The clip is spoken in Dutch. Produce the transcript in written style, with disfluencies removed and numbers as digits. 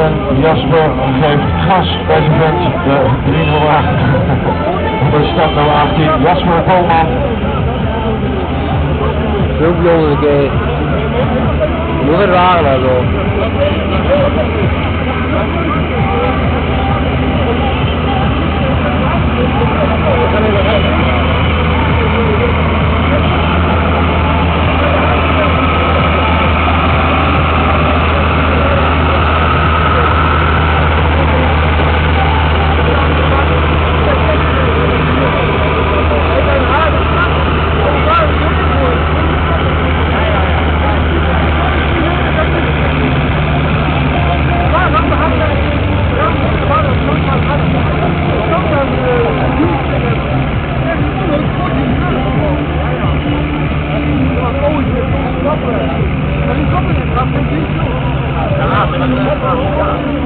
Jasper geeft gas bij zijn vent, de 3-0 wagen. De start nummer 18, Jasper Polman. Zo jongen, kijk. Moet het wagen nou zo. Ja,